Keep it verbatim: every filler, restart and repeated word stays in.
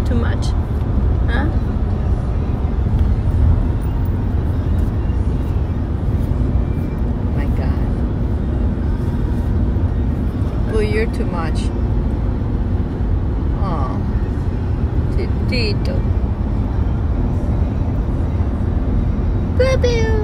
too much? Huh? My God. Blue, you're too much. Oh, Tito. Boo-boo.